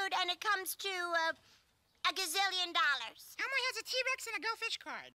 food, and it comes to a gazillion dollars. Elmo has a T-Rex and a Go Fish card.